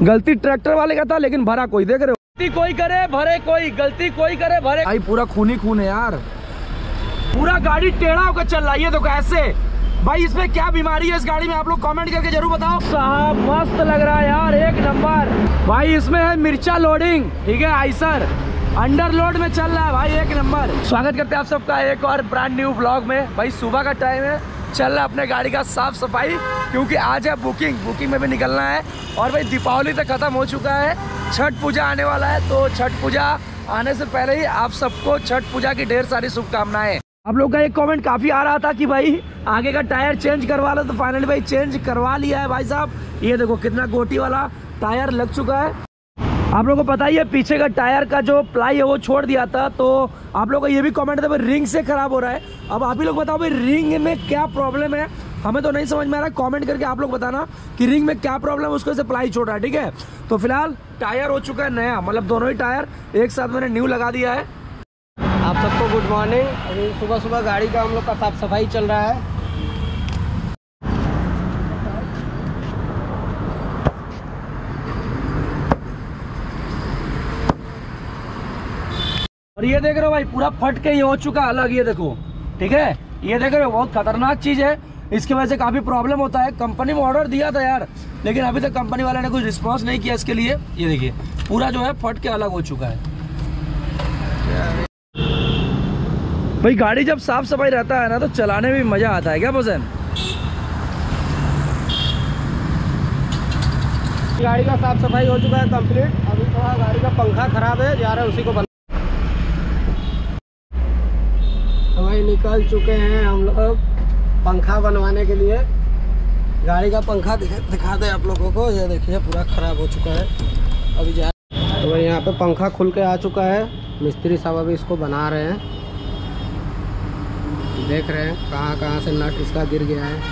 गलती ट्रैक्टर वाले का था, लेकिन भरा कोई, देख रहे हो, गलती कोई करे भरे कोई, गलती कोई करे भरे। भाई पूरा खून ही खून है यार, पूरा गाड़ी टेढ़ा होकर चल रहा है। ये तो कैसे भाई, इसमें क्या बीमारी है इस गाड़ी में, आप लोग कमेंट करके जरूर बताओ। साहब मस्त लग रहा है यार, एक नंबर। भाई इसमें है मिर्चा लोडिंग, ठीक है, आइसर अंडर लोड में चल रहा है भाई, एक नंबर। स्वागत करते हैं आप सबका एक और ब्रांड न्यू व्लॉग में। भाई सुबह का टाइम है, चल रहा है अपने गाड़ी का साफ सफाई, क्योंकि आज है बुकिंग में भी निकलना है। और भाई दीपावली तक खत्म हो चुका है, छठ पूजा आने वाला है, तो छठ पूजा आने से पहले ही आप सबको छठ पूजा की ढेर सारी शुभकामनाएं। आप लोग का एक कमेंट काफी आ रहा था कि भाई आगे का टायर चेंज करवा लो, तो फाइनली भाई चेंज करवा लिया है भाई साहब। ये देखो कितना गोटी वाला टायर लग चुका है। आप लोगों को पता ही है पीछे का टायर का जो प्लाई है वो छोड़ दिया था, तो आप लोगों का ये भी कमेंट था भाई रिंग से खराब हो रहा है। अब आप ही लोग बताओ भाई रिंग में क्या प्रॉब्लम है, हमें तो नहीं समझ में आ रहा है। कमेंट करके आप लोग बताना कि रिंग में क्या प्रॉब्लम है, उसको से प्लाई छोड़ रहा है, ठीक है। तो फिलहाल टायर हो चुका है नया, मतलब दोनों ही टायर एक साथ मैंने न्यू लगा दिया है। आप सबको गुड मॉर्निंग। अभी सुबह सुबह गाड़ी का हम लोग का साफ सफाई चल रहा है। और ये देख रहे हो भाई पूरा फट के ये हो चुका अलग, ये देखो, ठीक है, ये देख रहे हो, बहुत खतरनाक चीज है। इसकी वजह से काफी प्रॉब्लम होता है। कंपनी में ऑर्डर दिया था यार, लेकिन अभी तक कंपनी वाले ने कुछ रिस्पॉन्स नहीं किया इसके लिए। ये देखिए पूरा जो है फट के अलग हो चुका है। भाई गाड़ी जब साफ सफाई रहता है ना, तो चलाने में भी मजा आता है, क्या पसंद। गाड़ी का साफ सफाई हो चुका है कंप्लीट। अभी थोड़ा गाड़ी का पंखा खराब है, जा रहा है उसी को बना। तो भाई निकल चुके हैं हम लोग पंखा बनवाने के लिए। गाड़ी का पंखा दिखा दे आप लोगों को, ये देखिए पूरा खराब हो चुका है। अभी जा तो भाई यहाँ पे पंखा खुल के आ चुका है। मिस्त्री साहब अभी इसको बना रहे हैं, देख रहे हैं कहाँ से नट इसका गिर गया है।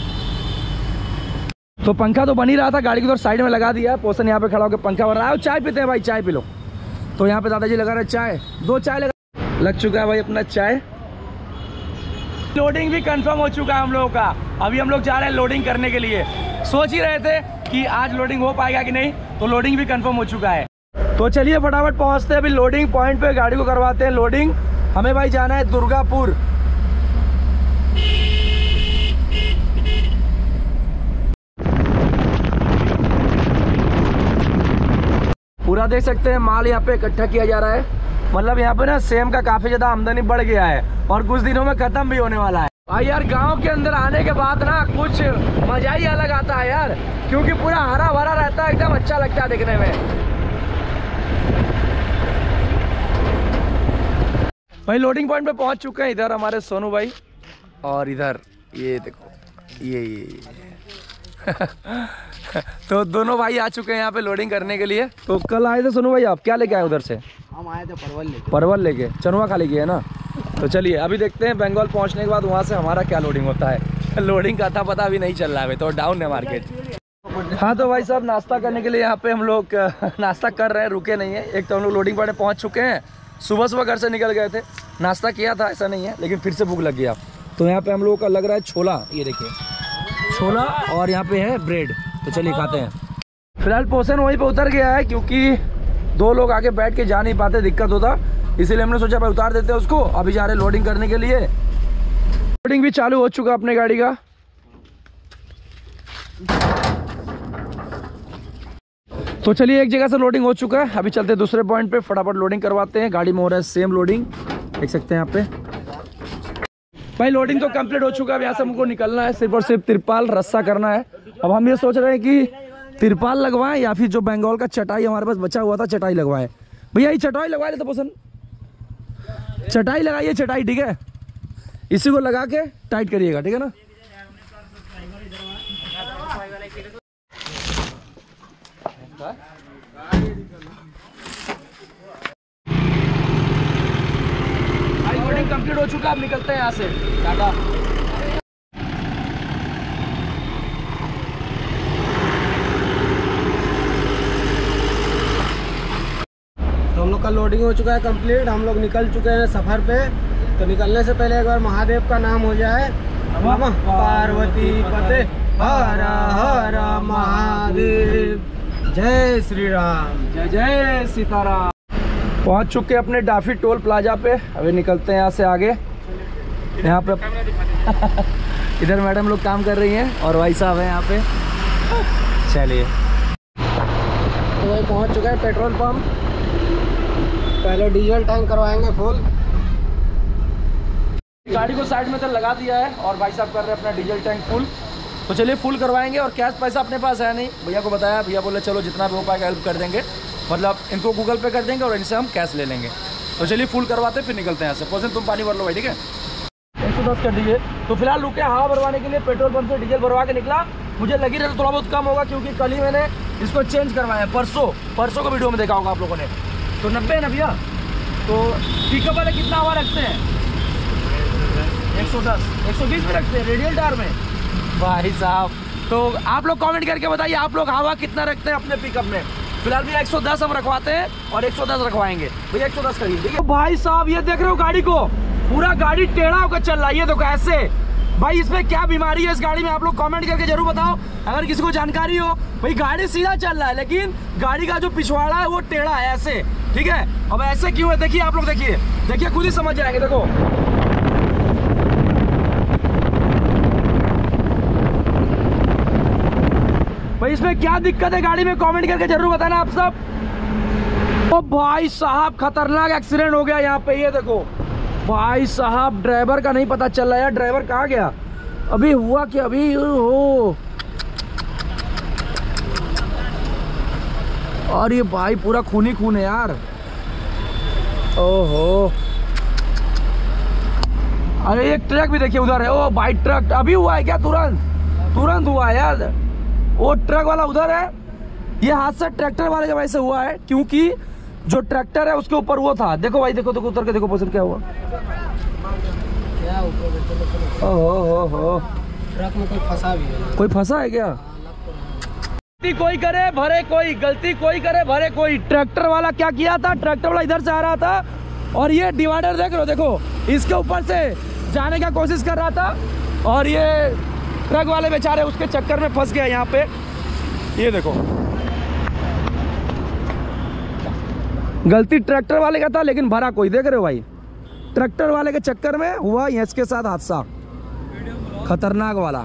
तो पंखा तो बन ही रहा था, गाड़ी की तो साइड में लगा दिया है। पोषण यहाँ पे खड़ा होकर पंखा बन रहा है। चाय पीते हैं भाई, चाय पी लो। तो यहाँ पे दादाजी लगा रहे चाय, 2 चाय लग चुका है भाई अपना चाय। लोडिंग भी कंफर्म हो चुका है हम लोगों का। अभी हम लोग जा रहे हैं लोडिंग करने के लिए। सोच ही रहे थे कि आज लोडिंग हो पाएगा कि नहीं, तो लोडिंग भी कंफर्म हो चुका है। तो चलिए फटाफट पहुंचते हैं अभी लोडिंग पॉइंट पे, गाड़ी को करवाते हैं लोडिंग। हमें भाई जाना है दुर्गापुर। पूरा देख सकते हैं माल यहाँ पे इकट्ठा किया जा रहा है। मतलब यहाँ पे ना सेम का काफी ज्यादा आमदनी बढ़ गया है और कुछ दिनों में खत्म भी होने वाला है। भाई यार गांव के अंदर आने के बाद ना कुछ मजा ही अलग आता है यार, क्योंकि पूरा हरा भरा रहता है, एकदम अच्छा लगता है देखने में। भाई लोडिंग पॉइंट पे पहुंच चुके हैं। इधर हमारे सोनू भाई और इधर ये देखो ये तो दोनों भाई आ चुके हैं यहाँ पे लोडिंग करने के लिए। तो कल आए थे सोनू भाई, आप क्या लेके आए उधर से? हम आए थे परवल लेके, चनुआ खाली किया है ना। तो चलिए अभी देखते हैं बंगाल पहुँचने के बाद वहाँ से हमारा क्या लोडिंग होता है। लोडिंग का था पता अभी नहीं चल रहा है, तो डाउन है मार्केट। हाँ तो भाई साहब नाश्ता करने के लिए यहाँ पे हम लोग नाश्ता कर रहे हैं, रुके नहीं है। एक तो हम लोग लोडिंग पॉइंट पहुँच चुके हैं, सुबह घर से निकल गए थे, नाश्ता किया था ऐसा नहीं है, लेकिन फिर से भूख लग गया। तो यहाँ पे हम लोगों का लग रहा है छोला, ये देखिए छोला, और यहाँ पे है ब्रेड। तो चलिए खाते हैं। फिलहाल पोषण वहीं पे उतर गया है, क्योंकि 2 लोग आगे बैठ के जा नहीं पाते, दिक्कत होता, इसीलिए हमने सोचा भाई उतार देते हैं उसको। अभी जा रहे हैं लोडिंग करने के लिए। लोडिंग भी चालू हो चुका अपने गाड़ी का। तो चलिए एक जगह से लोडिंग हो चुका है, अभी चलते हैं दूसरे पॉइंट पे, फटाफट लोडिंग करवाते हैं। गाड़ी में हो रहा है सेम लोडिंग, देख सकते हैं यहाँ पे। भाई लोडिंग तो कंप्लीट हो चुका है। अब यहाँ से हमको निकलना है, सिर्फ और सिर्फ तिरपाल रस्सा करना है। अब हम ये सोच रहे हैं कि तिरपाल लगवाएं या फिर जो बंगाल का चटाई हमारे पास बचा हुआ था चटाई लगवाएं। भैया ये चटाई लगवा लेते पसंद, चटाई लगाइए, चटाई, ठीक है, इसी को लगा के टाइट करिएगा, ठीक है ना। भाई लोडिंग कंप्लीट हो चुका है, अब निकलते हैं यहाँ से। टाटा। तो हम लोग का लोडिंग हो चुका है कंप्लीट, हम लोग निकल चुके हैं सफ़र पे। तो निकलने से पहले एक बार महादेव का नाम हो जाए। नमः पार्वती पते हर हर महादेव। जय श्री राम। जय जय सीताराम। पहुंच चुके अपने डाफी टोल प्लाजा पे। अभी निकलते हैं यहाँ से आगे। यहाँ पे इधर मैडम लोग काम कर रही हैं और भाई साहब हैं यहाँ पे। चलिए तो वही पहुंच चुके हैं पेट्रोल पंप। पहले डीजल टैंक करवाएंगे फुल। गाड़ी को साइड में तो लगा दिया है और भाई साहब कर रहे हैं अपना डीजल टैंक फुल। तो चलिए फुल करवाएंगे। और कैश पैसा अपने पास है नहीं, भैया को बताया, भैया बोले चलो जितना भी हो पाएगा हेल्प कर देंगे, मतलब इनको गूगल पे कर देंगे और इनसे हम कैश ले लेंगे। तो चलिए फुल करवाते फिर निकलते हैं यहाँ से। पोजन तुम पानी भर लो भाई, ठीक है। 110 कर दीजिए। तो फिलहाल रुके हवा भरवाने के लिए पेट्रोल पंप से डीजल भरवा के निकला। मुझे लगी रहा थोड़ा बहुत कम होगा क्योंकि कल ही मैंने इसको चेंज करवाया, परसों को वीडियो में देखा होगा आप लोगों ने। तो 90 है ना भैया। तो पिकअप वाले कितना हवा रखते हैं? 110 120 में रखते हैं रेडियल टायर में भाई साहब। तो आप लोग कमेंट करके बताइए आप लोग हवा कितना रखते हैं अपने पिकअप में। फिलहाल भी 110 हम रखवाते हैं और 110 रखवाएंगे भैया। 110 करिए, ठीक है भाई साहब। ये देख रहे हो गाड़ी को, पूरा गाड़ी टेढ़ा होकर चल रहा है। ये देखो ऐसे। भाई इसमें क्या बीमारी है इस गाड़ी में, आप लोग कमेंट करके जरूर बताओ अगर किसी को जानकारी हो। भाई गाड़ी सीधा चल रहा है लेकिन गाड़ी का जो पिछवाड़ा है वो टेढ़ा है ऐसे, ठीक है। अब ऐसे क्यों है देखिए आप लोग, देखिए खुद ही समझ जाएंगे। देखो भाई इसमें क्या दिक्कत है गाड़ी में, कमेंट करके जरूर बताना आप सब। ओ भाई साहब खतरनाक एक्सीडेंट हो गया यहाँ पे। ये देखो भाई साहब, ड्राइवर का नहीं पता चल रहा है। ड्राइवर कहाँ गया? अभी हुआ क्या? अभी हो। और ये भाई पूरा खून ही खून है यार। ओहो, अरे एक ट्रक भी देखिए उधर है। ओ भाई ट्रक अभी हुआ है क्या? तुरंत हुआ है यार। वो ट्रक वाला उधर है। ये हादसा ट्रैक्टर वाले की वजह से हुआ है क्योंकि जो ट्रैक्टर है उसके ऊपर वो था। देखो भाई, देखो उतर के देखो पोजीशन क्या हुआ। क्या ओहो, ट्रक में कोई फंसा भी है। कोई फंसा है क्या? गलती कोई करे भरे कोई, गलती कोई करे भरे कोई। ट्रैक्टर वाला क्या किया था, ट्रैक्टर वाला इधर से आ रहा था और ये डिवाइडर देख रहे हो, देखो इसके ऊपर से जाने का कोशिश कर रहा था और ये ट्रक वाले बेचारे उसके चक्कर में फंस गया यहाँ पे। ये देखो गलती ट्रैक्टर वाले का था लेकिन भरा कोई, देख रहे हो भाई। ट्रैक्टर वाले के चक्कर में हुआ इसके साथ हादसा खतरनाक वाला।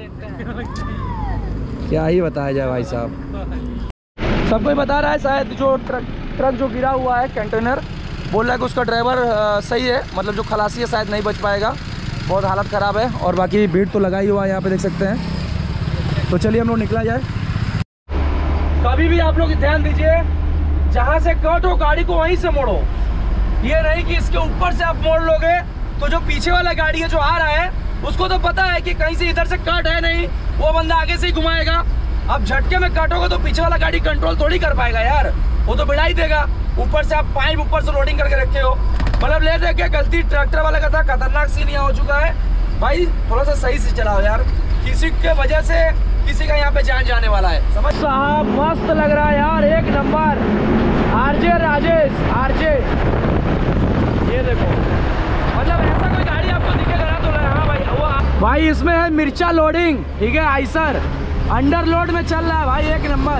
क्या ही बताया जाए भाई साहब। सब कोई बता रहा है शायद जो ट्रक जो गिरा हुआ है कंटेनर, बोल रहा है कि उसका ड्राइवर सही है, मतलब जो खलासी है शायद नहीं बच पाएगा, बहुत हालत ख़राब है। और बाकी भीड़ तो लगा ही हुआ है यहाँ पे, देख सकते हैं। तो चलिए हम लोग निकला जाए। कभी भी आप लोग ध्यान दीजिए, जहाँ से कट हो गाड़ी को वहीं से मोड़ो। ये नहीं कि इसके ऊपर से आप मोड़ लोगे तो जो पीछे वाला गाड़ी है जो आ रहा है उसको तो पता है कि कहीं से इधर से कट है नहीं, वो बंदा आगे से ही घुमाएगा। अब झटके में कटोगे तो पीछे वाला गाड़ी कंट्रोल थोड़ी कर पाएगा यार, वो तो बिड़ा ही देगा। ऊपर से आप पाइप ऊपर से लोडिंग करके रखे हो, मतलब ले दे के गलती ट्रैक्टर वाले का था। खतरनाक सीन यहाँ हो चुका है भाई, थोड़ा सा सही से चलाओ यार, किसी के वजह से किसी का यहाँ पे जान जाने वाला है, समझ। साहब मस्त लग रहा है यार, एक नंबर। आरजे राजेश आरजे, ये देखो, मतलब ऐसा कोई गाड़ी आपको दिखेगा ना तो हाँ भाई वो भाई इसमें है मिर्चा लोडिंग, ठीक है। आइसर अंडर लोड में चल रहा है भाई, एक नंबर।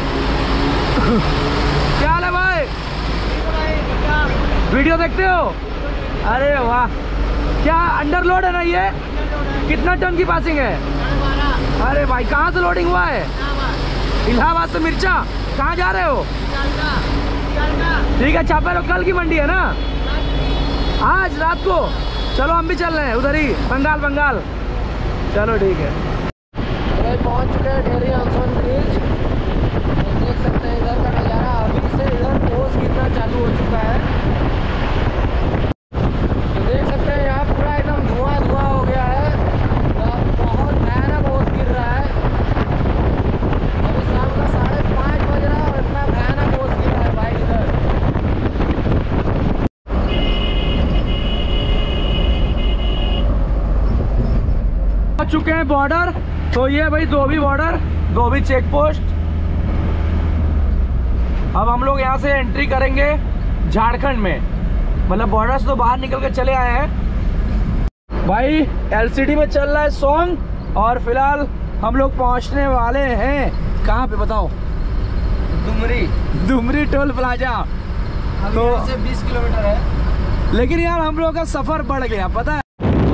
क्या हाल है भाई? वीडियो देखते हो? अरे वाह, क्या अंडर लोड है ना ये? कितना टन की पासिंग है? अरे भाई कहाँ से लोडिंग हुआ है? इलाहाबाद से मिर्चा। कहाँ जा रहे हो? ठीक है, छापा लो, कल की मंडी है ना, आज रात को। चलो हम भी चल रहे हैं उधर ही, बंगाल। चलो ठीक है। पहुंच चुके हैं डेहरी ऑन ब्रिज। देख सकते हैं इधर का नज़ारा, अभी से इधर ओस गिरना चालू हो चुका है। तो देख सकते हैं यहाँ पूरा एकदम धुआं हो गया है, बहुत भयानक ओस गिर रहा है। अभी शाम का 5:30 बज रहा है और इतना भयानक ओस गिर रहा है भाई इधर। आ चुके हैं बॉर्डर। तो ये भाई Dhobi border, Dhobi check post. अब हम लोग यहाँ से एंट्री करेंगे झारखंड में, मतलब बॉर्डर से तो बाहर निकल के चले आए हैं भाई। एलसीडी में चल रहा है सॉन्ग और फिलहाल हम लोग पहुँचने वाले हैं कहाँ पे बताओ? Dumri toll plaza. तो 20 किलोमीटर है, लेकिन यार हम लोग का सफर बढ़ गया, पता है।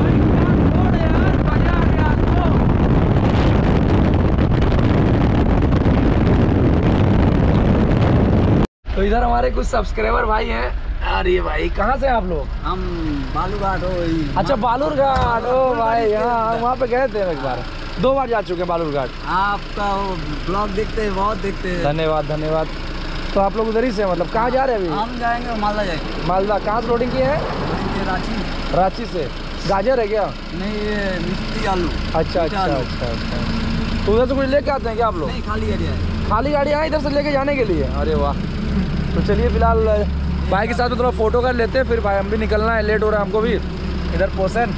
तो इधर हमारे कुछ सब्सक्राइबर भाई हैं। अरे भाई कहाँ से आप लोग? हम बालूघाट हो। अच्छा बालूरघाट, ओ भाई हाँ, वहाँ पे गए थे एक बार, 2 बार जा चुके हैं बालूरघाट। आपका ब्लॉग देखते हैं, बहुत देखते हैं। धन्यवाद धन्यवाद। तो आप लोग उधर ही से, मतलब कहाँ जा रहे हैं अभी? हम जाएंगे मालदा, जाएंगे मालदा। कहाँ से लोडिंग की है? रांची। रांची से। गाजर है क्या? नहीं, ये मिर्ची आलू। अच्छा अच्छा अच्छा अच्छा। तो उधर से कुछ लेके आते हैं क्या आप लोग? नहीं, खाली गाड़ी है। खाली गाड़ी है इधर से लेके जाने के लिए? अरे वाह। तो चलिए फिलहाल भाई के साथ में थोड़ा फोटो कर लेते हैं, फिर भाई हम भी निकलना है, लेट हो रहा है हमको भी इधर पोसन।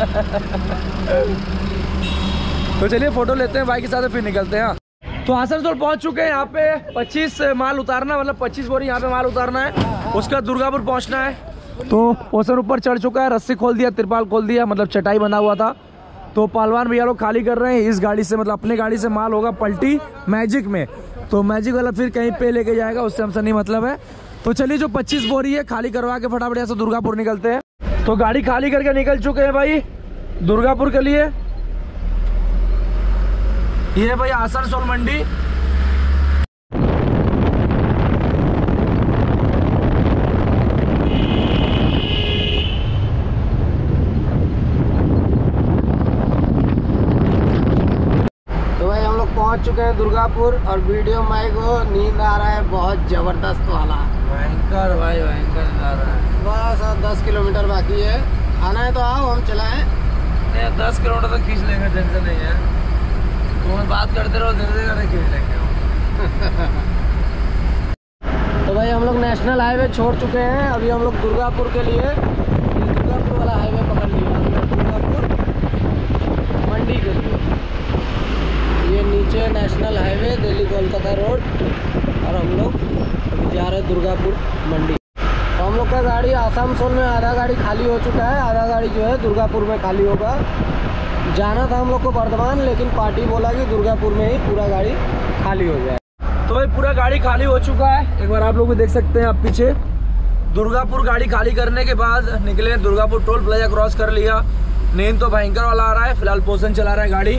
तो चलिए फोटो लेते हैं भाई के साथ, फिर निकलते हैं। तो आसनसोल पहुंच चुके हैं। यहाँ पे 25 माल उतारना, मतलब 25 बोरी यहाँ पे माल उतारना है, उसका दुर्गापुर पहुंचना है। तो पोसन ऊपर चढ़ चुका है, रस्सी खोल दिया, तिरपाल खोल दिया, मतलब चटाई बना हुआ था। तो पहलवान भैया लोग खाली कर रहे हैं इस गाड़ी से, मतलब अपनी गाड़ी से माल होगा पलटी मैजिक में, तो मैजिक वाला फिर कहीं पे लेके जाएगा, उससे हमसे नहीं मतलब है। तो चलिए जो 25 बोरी है खाली करवा के फटाफट यहाँ से दुर्गापुर निकलते हैं। तो गाड़ी खाली करके निकल चुके हैं भाई दुर्गापुर के लिए। ये भाई आसनसोल मंडी। तो भाई हम लोग पहुंच चुके हैं दुर्गापुर, और वीडियो में को नींद आ रहा है, बहुत जबरदस्त वाला, भयंकर भाई भयंकर नींद आ रहा है। बस 10 किलोमीटर बाकी है, आना है तो आओ, हम चलाएं। नहीं 10 किलोमीटर तो खींच लेंगे, टेंशन नहीं है। तुम बात करते रहो, धीरे धीरे खींच लेंगे। तो भाई हम लोग नेशनल हाईवे छोड़ चुके हैं, अभी हम लोग दुर्गापुर के लिए, ये दुर्गापुर वाला हाईवे पकड़ लिया हम लोग, दुर्गापुर मंडी के लिए। ये नीचे national highway Delhi Kolkata road, और हम लोग अभी जा रहे हैं दुर्गापुर मंडी। तो हम लोग का गाड़ी आसनसोल में आधा गाड़ी खाली हो चुका है, आधा गाड़ी जो है दुर्गापुर में खाली होगा। जाना था हम लोग को बर्धमान, लेकिन पार्टी बोला कि दुर्गापुर में ही पूरा गाड़ी खाली हो जाए। तो भाई पूरा गाड़ी खाली हो चुका है, एक बार आप लोग भी देख सकते हैं आप पीछे। दुर्गापुर गाड़ी खाली करने के बाद निकले, दुर्गापुर टोल प्लाजा क्रॉस कर लिया। नींद तो भयंकर वाला आ रहा है, फिलहाल पोसन चला रहा है गाड़ी,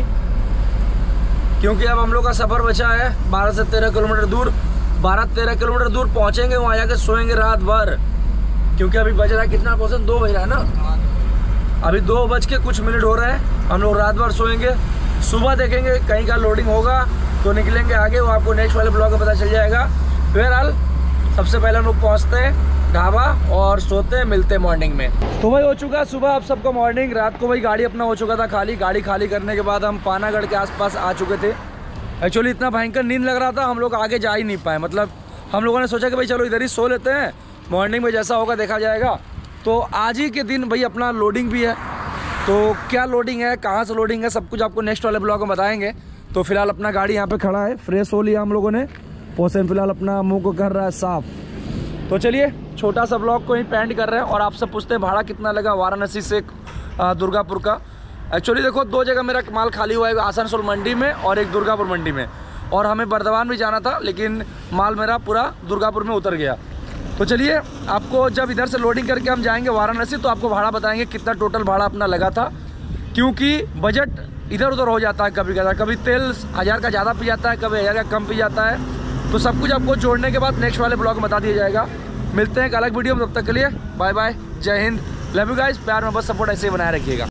क्योंकि अब हम लोग का सफर बचा है 12 से 13 किलोमीटर दूर। 12-13 किलोमीटर दूर पहुंचेंगे, वहाँ जाके सोएंगे रात भर, क्योंकि अभी बज रहा है कितना पोसन, 2 बज रहा है ना, अभी 2 बज के कुछ मिनट हो रहे हैं। हम लोग रात भर सोएंगे, सुबह देखेंगे कहीं का लोडिंग होगा तो निकलेंगे आगे, वो आपको नेक्स्ट वाले ब्लॉग में पता चल जाएगा। फिलहाल सबसे पहले हम लोग पहुँचते हैं ढाबा और सोते हैं, मिलते हैं मॉर्निंग में। तो भाई हो चुका है सुबह आप सबको मॉर्निंग। रात को भाई गाड़ी अपना हो चुका था खाली। गाड़ी खाली करने के बाद हम पानागढ़ के आसपास आ चुके थे। एक्चुअली इतना भयंकर नींद लग रहा था, हम लोग आगे जा ही नहीं पाए। मतलब हम लोगों ने सोचा कि भाई चलो इधर ही सो लेते हैं, मॉर्निंग में जैसा होगा देखा जाएगा। तो आज ही के दिन भाई अपना लोडिंग भी है, तो क्या लोडिंग है, कहाँ से लोडिंग है, सब कुछ आपको नेक्स्ट वाले ब्लॉग में बताएंगे। तो फिलहाल अपना गाड़ी यहाँ पे खड़ा है, फ्रेश हो लिया हम लोगों ने। पोसन फिलहाल अपना मुंह को कर रहा है साफ। तो चलिए छोटा सा ब्लॉग को ही पेंड कर रहे हैं, और आपसे पूछते हैं भाड़ा कितना लगा वाराणसी से दुर्गापुर का। एक्चुअली देखो 2 जगह मेरा माल खाली हुआ है, आसनसोल मंडी में और एक दुर्गापुर मंडी में, और हमें बर्धमान भी जाना था, लेकिन माल मेरा पूरा दुर्गापुर में उतर गया। तो चलिए आपको जब इधर से लोडिंग करके हम जाएंगे वाराणसी, तो आपको भाड़ा बताएंगे कितना टोटल भाड़ा अपना लगा था, क्योंकि बजट इधर उधर हो जाता है कभी कभार। कभी तेल 1000 का ज़्यादा पी जाता है, कभी 1000 का कम पी जाता है। तो सब कुछ आपको जोड़ने के बाद नेक्स्ट वाले ब्लॉग में बता दिया जाएगा। मिलते हैं एक अलग वीडियो में, तब तक के लिए बाय बाय, जय हिंद, लव यू गाइस। प्यार में बस सपोर्ट ऐसे ही बनाए रखिएगा।